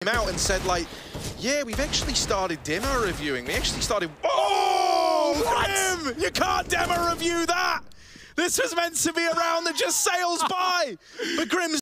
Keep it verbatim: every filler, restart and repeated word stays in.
came out and said, like, yeah, we've actually started demo reviewing. We actually started... Oh, Grim! You can't demo review that! This was meant to be a round that just sails by! But Grim's